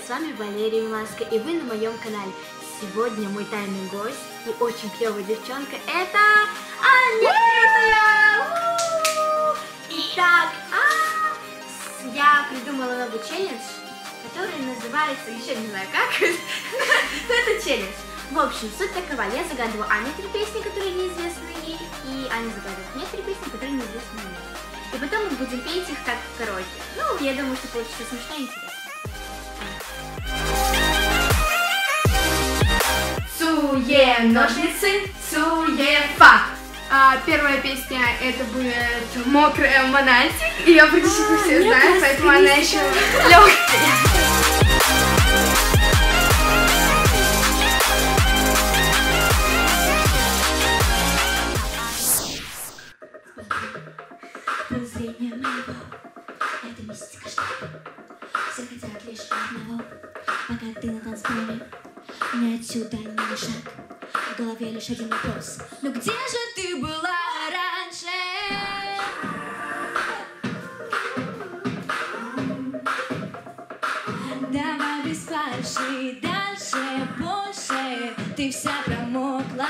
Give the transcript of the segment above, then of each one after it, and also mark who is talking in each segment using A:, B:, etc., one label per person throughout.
A: с вами Валерия Маска, и вы на моем канале. Сегодня мой тайный гость и очень клевая девчонка — это Аня. Итак, я придумала новый челлендж, который называется, еще не знаю как, но это челлендж. В общем, суть такова: я загадываю Ане 3 песни, которые неизвестны ей, и Аня загадывает мне 3 песни, которые неизвестны мне. И потом мы будем петь их как в караоке. Ну, я думаю, что получится смешно и интересно.
B: Цуе, ножницы, цуе-фа. Первая песня — это будет «Мокрая Монатик», ее практически все знают, поэтому она еще легкая.
C: Зрение моего — это мистика, что все хотят лишь одного. Пока ты на танцполе, мне отсюда не на шаг. В голове лишь один вопрос: ну где же ты была раньше? Давай без фальши, дальше, больше. Ты вся промокла.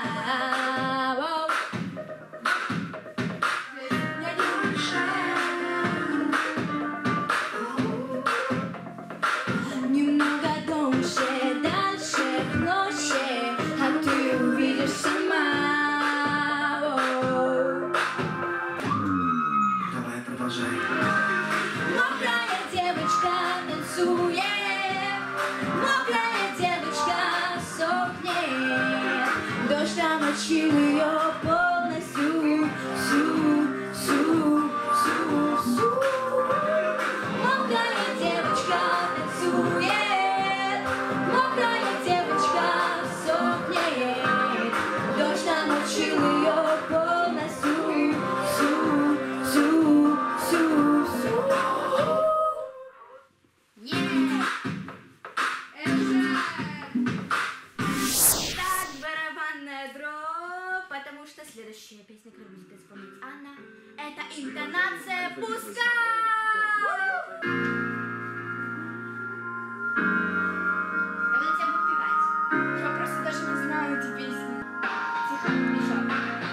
C: Мокрая девочка танцует, мокрая девочка сохнет. Дождь намочил ее полностью, всю. Мокрая девочка танцует, мокрая девочка сохнет. Дождь намочил ее полностью, всю.
A: Так, барабанная дробь, потому что следующая песня, которую будет исполнить Анна, это интонация «Пускай». Я буду тебя подпевать.
B: Я просто даже не знаю эти песни. Тихо, Миша.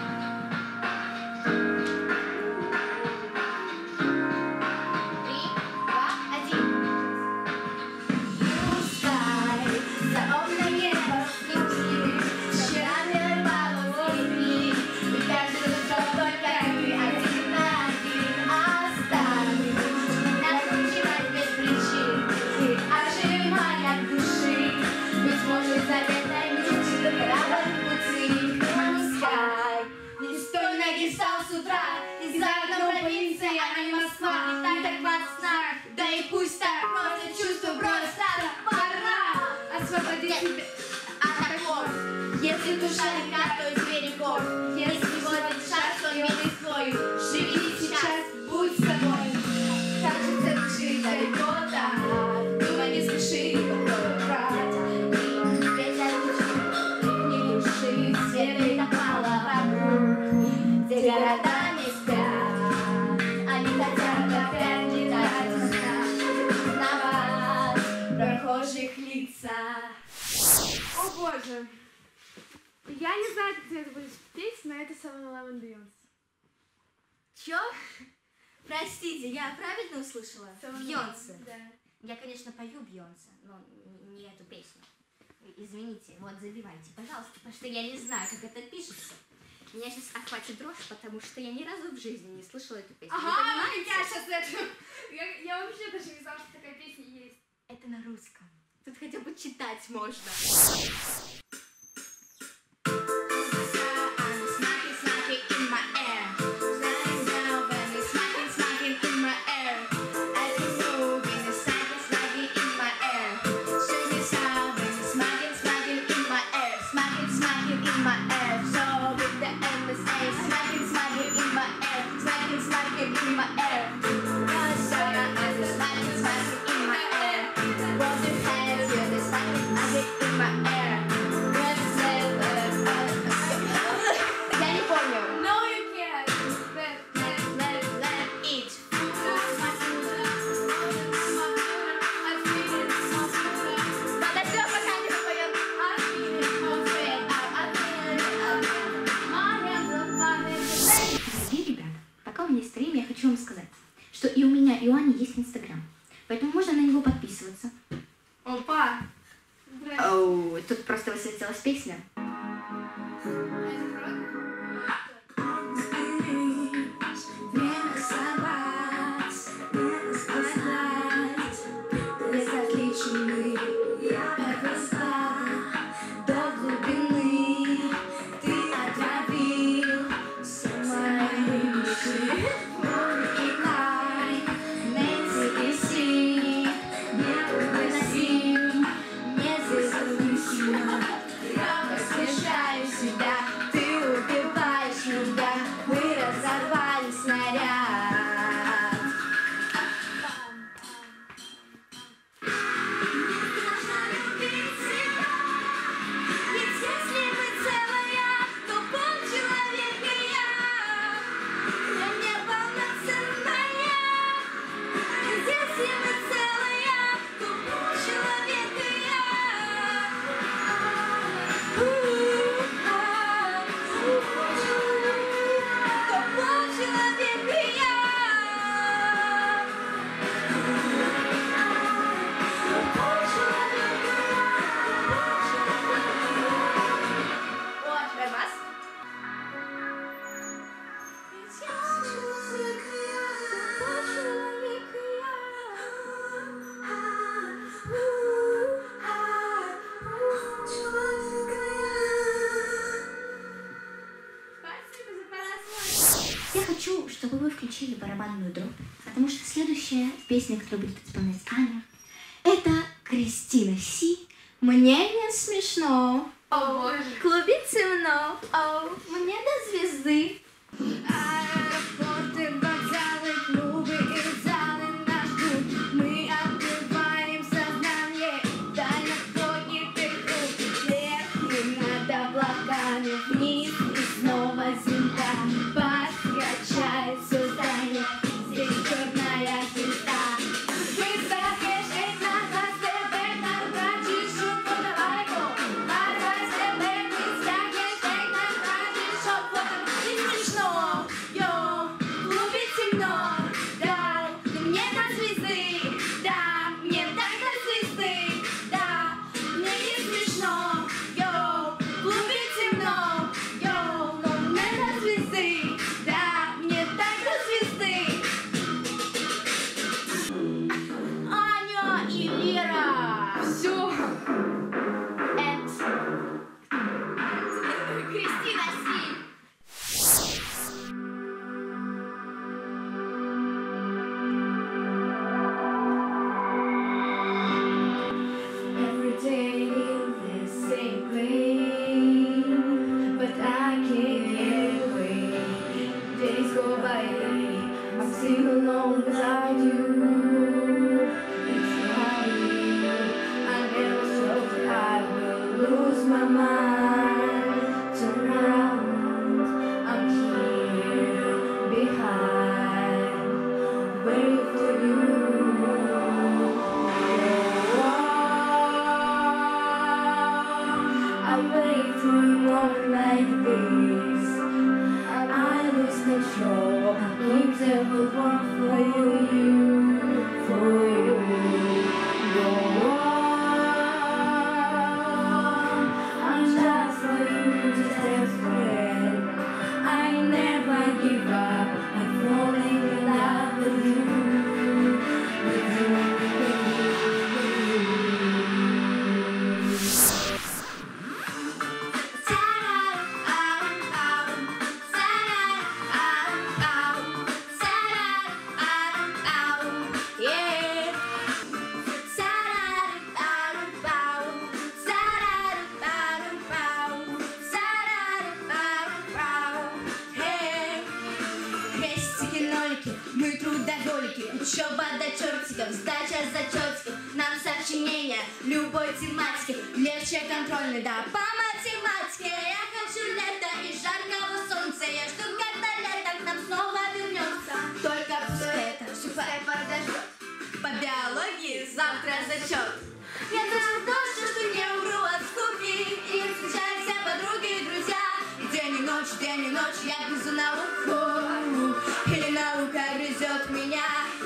C: Если душа река, то из берегов. Если водит шар, то милый свой. Живи сейчас, будь собой. Кажется, души далеко, да. Думай, не спеши, брать. Ветер не души, света так мало вокруг. Где города не спят, они хотят опять летать узнавать прохожих лица.
B: О боже. Я не знаю, как ты это будешь петь, но это Seven-Eleven Beyonce.
A: Чё? Простите, я правильно услышала? Бейонсе.
B: Да.
A: Я, конечно, пою Бейонсе, но не эту песню. Извините, вот забивайте, пожалуйста, потому что я не знаю, как это пишется. Меня сейчас охватит дрожь, потому что я ни разу в жизни не слышала эту песню.
B: Ага, я сейчас это... Я вообще даже не знала, что такая песня есть.
A: Это на русском. Тут хотя бы читать можно.
C: In my air.
A: что и у меня, и у Ани есть Инстаграм. Поэтому можно на него подписываться.
B: Опа!
A: Оу, тут просто высветилась песня. Я хочу, чтобы вы включили барабанную дробь, потому что следующая песня, которую будет исполнять Аня, это Кристина Си. Мне не смешно.
B: О, боже.
A: В клубе темно. О, мне до звезды.
C: Аэропорты, вокзалы, клубы и залы нас ждут. Мы открываем сознание, тайна поднятых рук. Вверх над облаками, вниз и снова земля. Подкачает создание, здесь черная звезда. Высоко шесть на хвосте, на руках шут, подавайку. Арвайся, бэк, не стягнешь, шесть на руках шут, подавайку. Не смешно, йоу, в клубе темно, да, но мне до звезды, да, мне так до звезды, да, мне не смешно, йоу, в клубе темно, йоу, но мне до звезды, да, мне так до звезды. Аня и Лера.
B: Все.
C: Кристина Си. Every day in the same place, but I can't get away. Days go by, I'm still alone without you. It's funny, I never thought I will lose my mind. Turn around, I'm here behind, waiting for you. I wait for a moment like this. I lose control. I keep the whole world for you, for you. Go on. I'm just for you, just desperate. I never give up. I'm falling in love with you, with you, with you. Мы трудоголики, учеба до чертиков, сдача зачетки, нам сочинения любой тематики, легче контрольный, да, по математике. Я хочу лета и жаркого солнца, я жду, когда лето к нам снова вернется. Только все это, все подождет, по биологии завтра зачет. Я даже точно, что не умру от скуки, и встречаемся подруги и друзья. И день и ночь, я грызу науку, или наука грызет меня.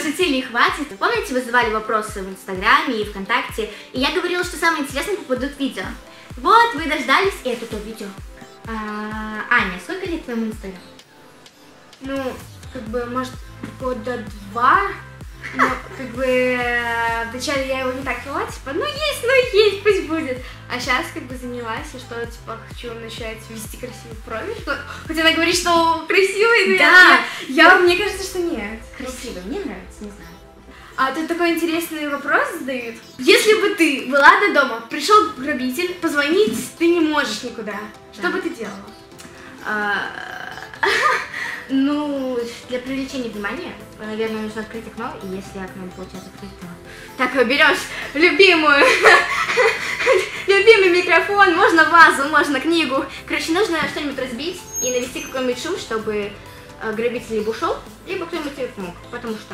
A: пошутили и хватит. Помните, вы задавали вопросы в Инстаграме и ВКонтакте, и я говорила, что самые интересные попадут в видео. Вот, вы дождались, и это то видео. Аня, сколько лет твоему Инстаграму?
B: Ну, как бы, может, года 2. Но, как бы, вначале я его не так вела, типа, ну есть, пусть будет. А сейчас, как бы, занялась, и что, типа, хочу начать вести красивый профиль. Хоть она говорит, что красивый, но
A: Да.
B: мне кажется, что нет.
A: Красиво, мне нравится, не знаю.
B: А тут такой интересный вопрос задают. Если бы ты была до дома, пришел грабитель, позвонить ты не можешь никуда, что бы ты делала?
A: Ну, для привлечения внимания, наверное, нужно открыть окно, и если окно не получается открыть, то... Так, берешь любимый микрофон, можно вазу, можно книгу. Короче, нужно что-нибудь разбить и навести какой-нибудь шум, чтобы грабитель либо ушел, либо кто-нибудь ее помог, потому что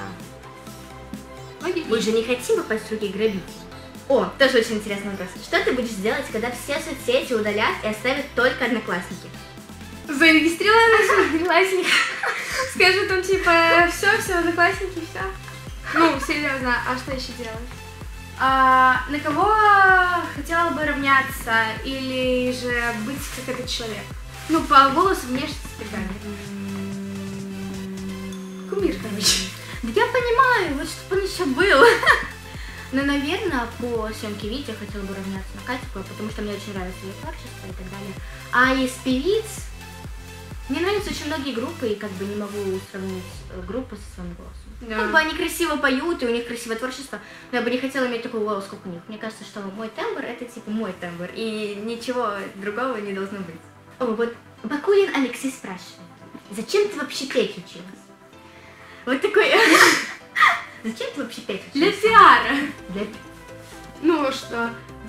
A: мы же не хотим попасть в руки грабителей. О, тоже очень интересный вопрос. Что ты будешь делать, когда все соцсети удалят и оставят только Одноклассники?
B: Зарегистрировала на Одноклассник. Скажу там типа все, Одноклассники, все. Ну, серьезно, а что еще делать? На кого хотела бы равняться или же быть как этот человек? Ну, по голосу, внешности и так далее. Кумир, короче.
A: Да я понимаю, вот чтобы он еще был. Но, наверное, по съемке видео хотела бы равняться на Катю, потому что мне очень нравится ее творчество и так далее. А из певиц мне нравятся очень многие группы, и как бы не могу сравнить группу со своим голосом.
B: Да.
A: Как бы они красиво поют, и у них красивое творчество, но я бы не хотела иметь такой голос, как у них. Мне кажется, что мой тембр это типа мой тембр, и ничего другого не должно быть. О, вот Бакулин Алексей спрашивает, зачем ты вообще петь училась? Вот такой... Зачем ты вообще петь
B: Для
A: училась?
B: пиара.
A: Для...
B: Ну что?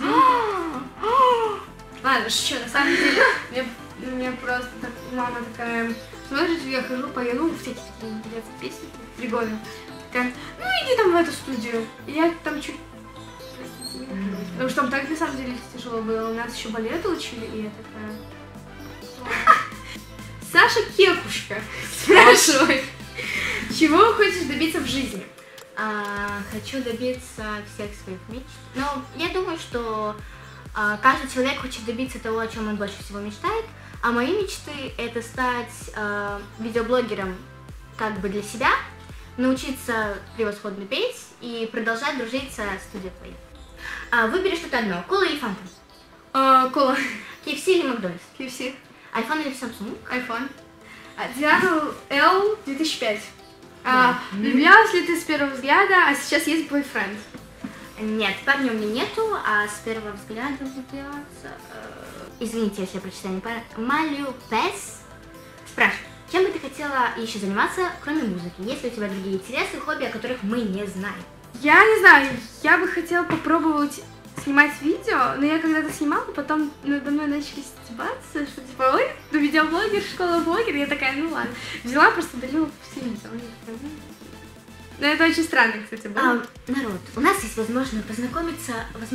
B: Ладно, шучу, на самом деле, мне просто так, мама такая, смотрит, я хожу, пою, ну, всякие такие интересные песни, прикольно. Такая, ну иди там в эту студию. И я там чуть, простите, не хожу. Потому что там так на самом деле тяжело было, у нас еще балет учили, и я такая... Саша Кекушка спрашивает, чего хочешь добиться в жизни?
A: Хочу добиться всех своих мечт. Но я думаю, что каждый человек хочет добиться того, о чем он больше всего мечтает. А мои мечты это стать видеоблогером как бы для себя, научиться превосходно петь и продолжать дружить со студией Play. Выбери что-то одно, кола или фанта?
B: Кола.
A: KFC или Макдональдс?
B: KFC.
A: iPhone или Samsung?
B: iPhone. Диана L 2005. Влюблялась ли ты с первого взгляда, а сейчас есть бойфренд?
A: Нет, парня у меня нету, а с первого взгляда влюбляться... Извините, если я прочитаю неправильно. Малю Пес спрашивает, чем бы ты хотела еще заниматься, кроме музыки? Есть ли у тебя другие интересы, хобби, о которых мы не знаем?
B: Я не знаю, я бы хотела попробовать снимать видео, но я когда-то снимала, потом надо мной начали стебаться, что типа, ой, ну видеоблогер, школа блогер, я такая, ну ладно. Взяла, просто удалила все видео. Но это очень странно, кстати, было.
A: Народ, у нас есть возможность познакомиться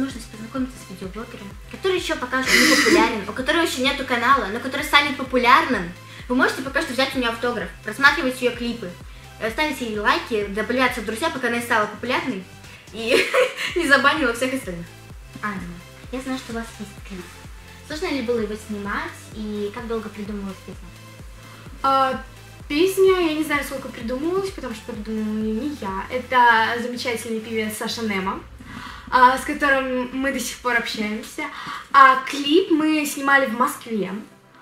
A: с видеоблогером, который еще пока что не популярен, у которого еще нету канала, но который станет популярным. Вы можете пока что взять у нее автограф, просматривать ее клипы, ставить ей лайки, добавляться в друзья, пока она не стала популярной и не забанила всех остальных. Анна, я знаю, что у вас есть клип. Сложно ли было его снимать и как долго придумывалась песня?
B: Песня, я не знаю, сколько придумывалась, потому что придумала ее не я. Это замечательный певец Саша Немо, с которым мы до сих пор общаемся. А клип мы снимали в Москве.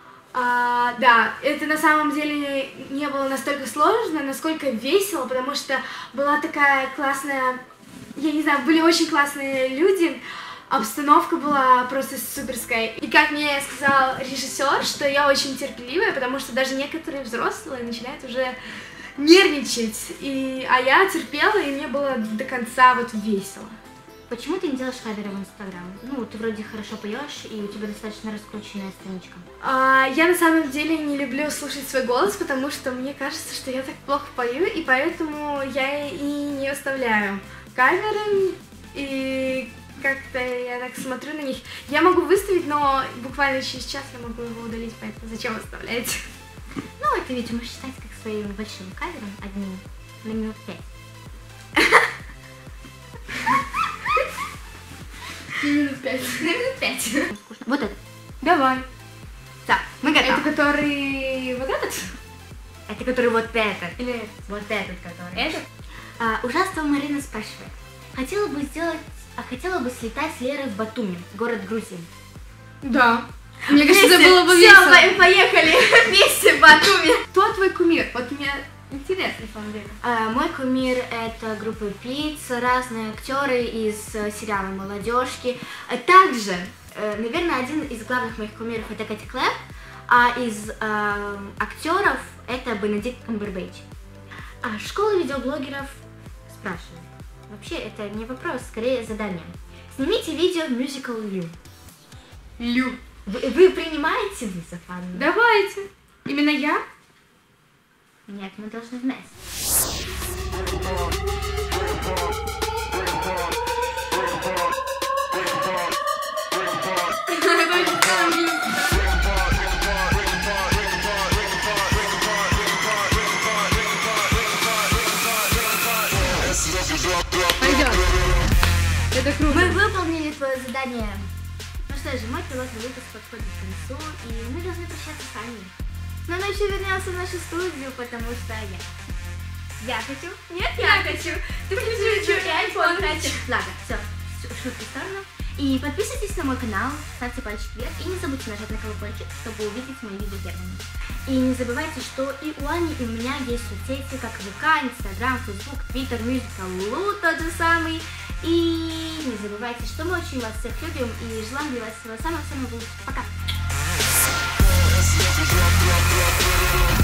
B: Да, это на самом деле не было настолько сложно, насколько весело, потому что была такая классная, я не знаю, были очень классные люди. Обстановка была просто суперская. И как мне сказал режиссер, что я очень терпеливая, потому что даже некоторые взрослые начинают уже нервничать. А я терпела, и мне было до конца вот весело.
A: Почему ты не делаешь каверы в Инстаграм? Ну, ты вроде хорошо поешь, и у тебя достаточно раскрученная страничка.
B: Я на самом деле не люблю слушать свой голос, потому что мне кажется, что я так плохо пою, и поэтому я и не оставляю каверы, и как-то я так смотрю на них. Я могу выставить, но буквально через час я могу его удалить, поэтому зачем оставлять?
A: Ну, это ведь можешь считать как своим большим кавером, одним на минут 5.
B: Минут 5.
A: Минут 5. Вот это.
B: Давай.
A: Так, мы готовы.
B: Это который вот этот?
A: Это который вот этот.
B: Или этот?
A: Вот этот который.
B: Этот?
A: Ужасно Марина спрашивает. Хотела бы слетать с Лерой в Батуми, город Грузии.
B: Да. Мне кажется, это было бы весело.
A: Все, поехали вместе в Батуми.
B: Кто твой кумир? Вот мне интересно, на самом деле.
A: Мой кумир — это группа Pizza, разные актеры из сериала «Молодежки». Также, наверное, один из главных моих кумиров — это Кэти Клэп, а из актеров это Бенедикт Камбербэтч. Школа видеоблогеров спрашивает. Вообще, это не вопрос, скорее задание. Снимите видео в мюзикл Лю.
B: Лю.
A: Вы принимаете вызов, Анна?
B: Давайте. Именно я?
A: Нет, мы должны вместе.
B: Пойдет. Это круто.
A: Мы выполнили твое задание. Ну что же, мой пилотный выпуск подходит к концу, и мы должны прощаться с Аней. Но она еще вернется в нашу студию, потому что я хочу. Нет, я хочу. Ты хочу, и iPhone хочу. Ладно, все, шутки в сторону. И подписывайтесь на мой канал, ставьте пальчик вверх и не забудьте нажать на колокольчик, чтобы увидеть мои видео первыми. И не забывайте, что и у Ани, и у меня есть соцсети, как ВК, Инстаграм, Фейсбук, Твиттер, Мюзикл Лу тот же самый. И не забывайте, что мы очень вас всех любим и желаем для вас всего самого-самого лучшего. Пока!